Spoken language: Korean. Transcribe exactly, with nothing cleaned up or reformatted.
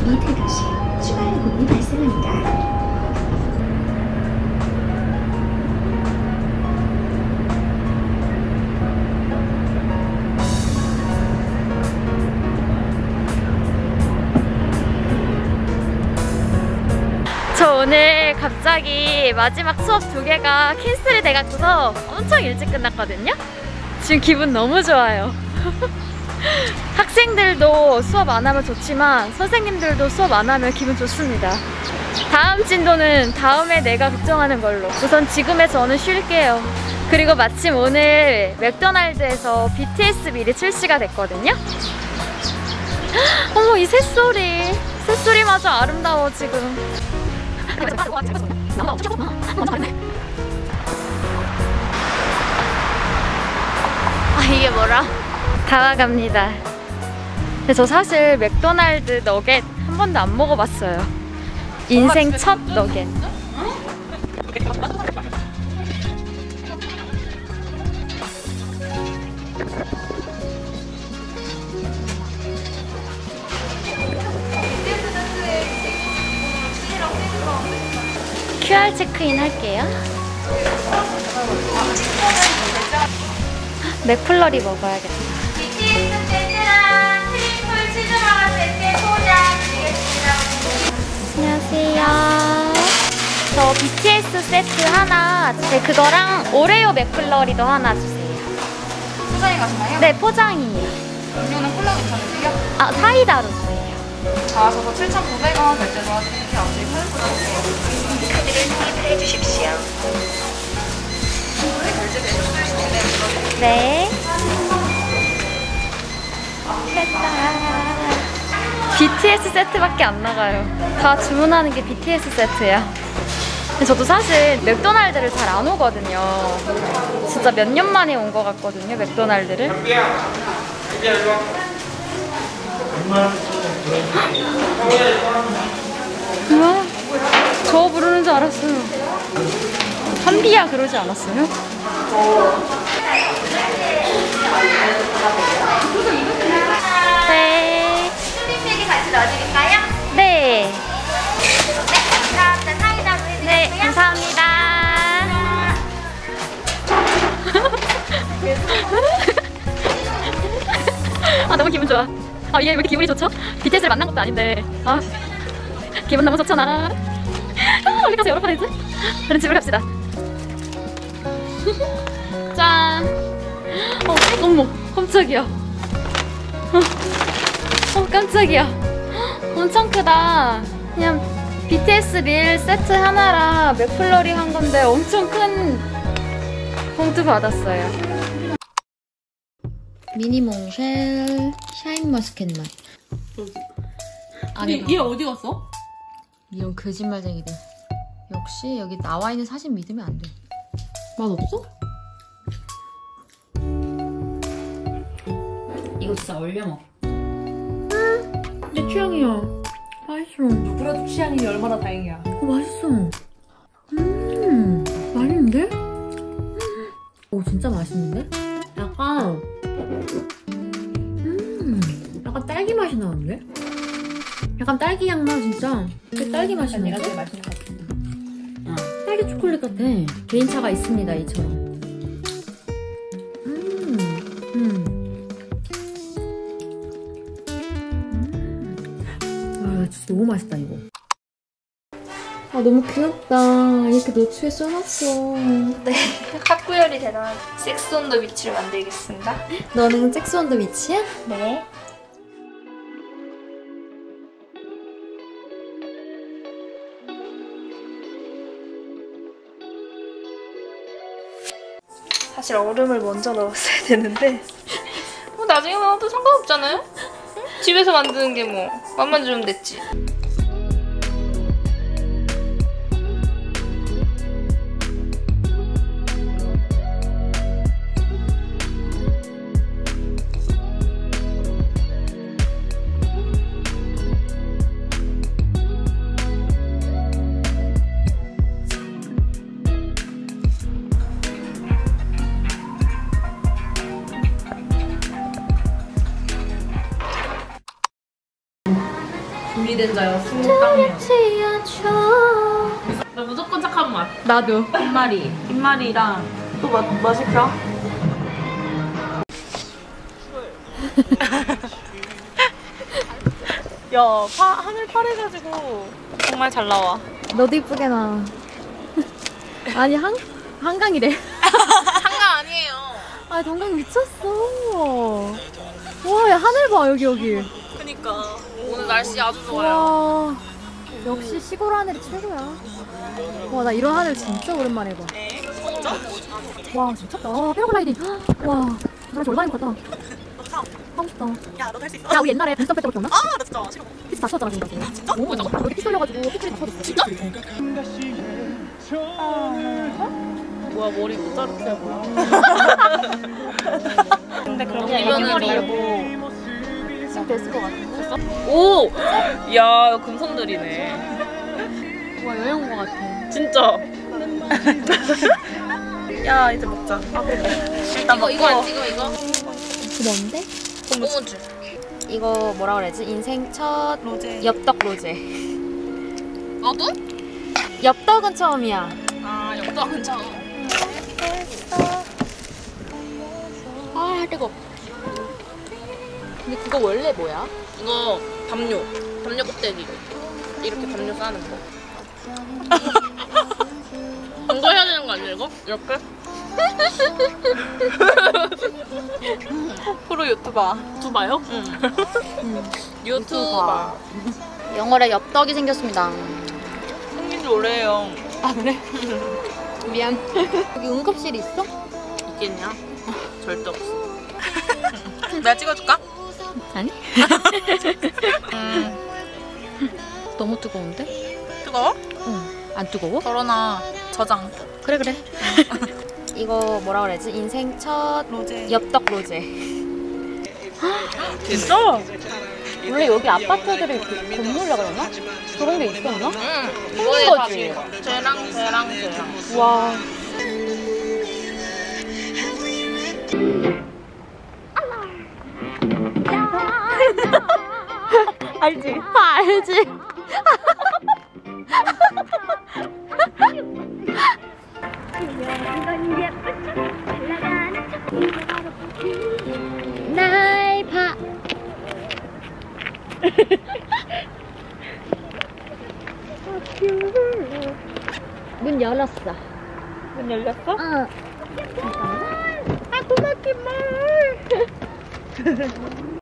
이틀 시 추가 요금이 발생합니다. 저 오늘 갑자기 마지막 수업 두 개가 캔슬이 돼갖고서 엄청 일찍 끝났거든요? 지금 기분 너무 좋아요. 학생들도 수업 안 하면 좋지만 선생님들도 수업 안 하면 기분 좋습니다. 다음 진도는 다음에 내가 걱정하는 걸로. 우선 지금의 저는 쉴게요. 그리고 마침 오늘 맥도날드에서 비티에스 밀이 출시가 됐거든요? 어머, 이 새소리. 새소리마저 아름다워 지금. 아, 이게 뭐라? 다 와갑니다. 근데 저 사실 맥도날드 너겟 한 번도 안 먹어봤어요. 인생 첫 너겟. 큐알 체크인 할게요. 맥플러리 먹어야겠다. 비티에스 세트랑 트리플 치즈버거 세트 포장 드리겠습니다. 안녕하세요. 저 비티에스 세트 하나, 네, 그거랑 오레오 맥플러리도 하나 주세요. 포장해 가시나요? 네, 포장이에요. 음료는 콜라 괜찮으세요? 아, 사이다로 주세요. 나와서 칠천구백 원 결제 도와드릴게요. 앞뒤 팔 카드를 투입해 주십시오. 네, 결제되셨을 텐데. 네. 됐다. 비티에스 세트밖에 안 나가요. 다 주문하는 게 비티에스 세트야. 근데 저도 사실 맥도날드를 잘 안 오거든요. 진짜 몇 년 만에 온 것 같거든요, 맥도날드를. 우와, 저 부르는 줄 알았어요. 한비야 그러지 않았어요? 네. 수빈팩이 같이 넣어드릴까요? 네. 네, 감사합니다. 사이다로 해드릴게요. 네, 감사합니다. 아, 너무 기분 좋아. 아, 이게 왜 이렇게 기분이 좋죠? 비티에스를 만난 것도 아닌데. 아, 기분 너무 좋잖아. 아, 어디 가서 열어봐야지. 얼른 집으로 갑시다. 짠. 어, 어머, 깜짝이야. 어, 어, 깜짝이야. 엄청 크다. 그냥 비티에스 밀 세트 하나랑 맥플러리 한 건데 엄청 큰 봉투 받았어요. 미니 몽쉘 샤인머스켓 맛. 아니, 얘 어디 갔어? 이런 거짓말쟁이들. 역시 여기 나와 있는 사진 믿으면 안 돼. 맛 없어? 이거 진짜 얼려 먹어. 내 취향이야. 맛있어. 누구라도 취향이 얼마나 다행이야. 어, 맛있어. 음, 맛있는데? 오, 진짜 맛있는데? 약간, 음, 약간 딸기 맛이 나는데? 약간 딸기 향 나, 진짜. 딸기 맛이 나. 내가 제일 맛있는 것 같아. 어. 딸기 초콜릿 같아. 개인차가 있습니다, 이처럼. 음, 음. 아, 진짜 너무 맛있다, 이거. 아, 너무 귀엽다. 이렇게 노트에 써놨어. 네, 학구열이 대단한 섹스 온 더 비치를 만들겠습니다. 너는 섹스 온 더 비치야? 네. 사실 얼음을 먼저 넣었어야 되는데 뭐 나중에 먹어도 상관없잖아요? 응? 집에서 만드는 게 뭐 맛만 주면 됐지. 준비된 자여 스무땅이야. 나 무조건 착한 맛. 나도. 흰마리. 흰마리랑 또 뭐, 뭐 시켜? 야, 파, 하늘 파래가지고 정말 잘 나와. 너도 이쁘게 나. 아니 한 한강이래. 한강 아니에요. 아 동강 미쳤어. 와, 야 하늘 봐 여기 여기. 그니까 오늘 날씨 아주 좋아요. 와, 역시 시골 하늘이 최고야. 와, 나 이런 하늘 진짜 오랜만에 봐. 진짜? 와, 미쳤다. 와, 패러글라이딩. 와, 나 얼마나 힘들었다. 하고 싶다. 야, 너도 할 수 있어? 야, 우리 옛날에 빈스턴 뺐던 거 기억나? 아, 나 진짜 싫어. 피치 다 쳤잖아, 지금. 진짜? 오, 여기 피치 흘려가지고 피치를 다 터졌어. 진짜? 뭐야, 머리 못 자르게 뭐야? 근데 그럼 이면은 이면은 지금 됐을 것 같아. 오! 야, 이거 금손들이네. 와, 여행 온 것 같아. 진짜. 야, 이제 먹자. 아, 그래. 일단 이거 먹고. 이거 안 찍어 이거? 그 뭔데? 고무줄. 이거 뭐라 그래야지? 인생 첫 로제. 엽떡 로제. 너도? 엽떡은 처음이야. 아 엽떡 괜찮아. 아, 뜨거. 근데 그거 원래 뭐야? 이거 담요. 담요 껍데기. 이렇게 담요 싸는 거. 이거 해야 되는 거 아니야, 이거? 이렇게? 프로 유튜버. 유튜버요? 응. 유튜버. 영월에 엽떡이 생겼습니다. 생긴 지 오래예요. 아, 그래? 미안. 여기 응급실 있어? 있겠냐? 절대 없어. 내가 찍어줄까? 아니? 음, 너무 뜨거운데? 뜨거워? 응. 안 뜨거워? 덜어놔. 저장. 그래, 그래. 이거 뭐라 그래야지? 인생 첫 로제. 엽떡 로제. 진짜? 원래 여기 아파트들이 그 건물이라 그러나? 그런 게 있었나? 응. 생긴 거지? 쟤랑 쟤랑 쟤랑. 와. 알지? 아, 알지? 날 봐. 문 열었어. 문 열렸어? 응. 잠깐만. 아, 고맙긴 말.